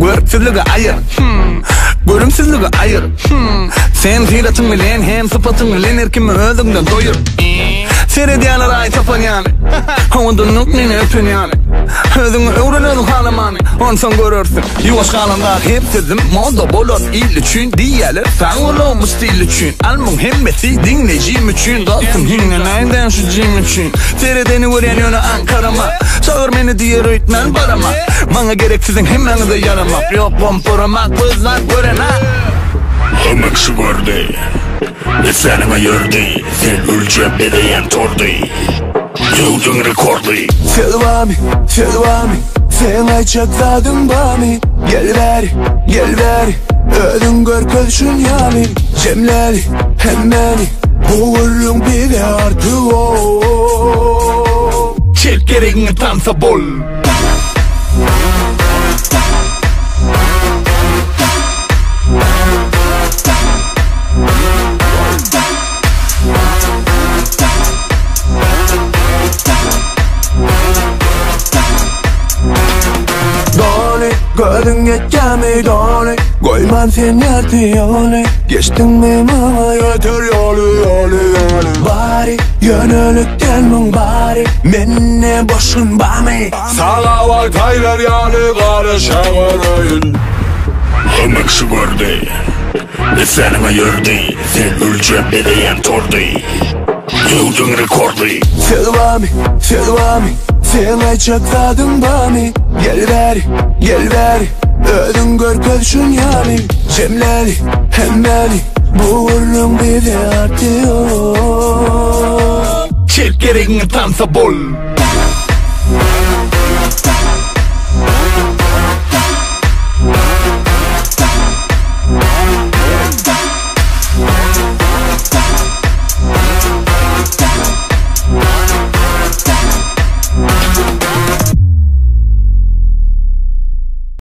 Görüksüzlüğü ayır Görümsüzlüğü ayır Sen hiratın bilen hem sıfatın bilen erkimi özünden doyur Seyrediyanlar ay tapan yani Havadınlık nene öpün yani Özünü öğrenedin halamani Onsan görürsün Yuvaş kalanlar hep sözüm Moda bolor il üçün Diyeler sen olmuş stil üçün Al muhammeti dinleyicim üçün Dostum hinne neyden şu cim üçün Seyredeni gören yönü Ankara'ma Çağır beni diye rüytmen barama Bana gereksizin hemen de yaramak Yok pompuramak kızlar gören ha Hemek şu gördü Lisanıma yördü Sen öleceğim bedeyen tordu Yıldın rekordu Selvami Sen ayçakladın bami Gel ver Ödün gör kölşün yami Cemleli hemmeni Uğurluğun bir de artı Çek gereğini tansa bol Gördün geçeceğimi dolu Koyman sen yerdi yolu Geçtin mi mama yeter yolu Bari yönülük gelmin bari Menne boşun bami Sana var taylar yani karışamırın Hemek şu gördü Lisanıma yördü Sen öleceğim bedeyen tordu Yıldın rekordu Selvami Sen ayçakladın bami Gel ver Ödün gör kölşün yami Cemleli hemmeni Bu uğurluğun bir de artıyor Çek gereğini tansa bol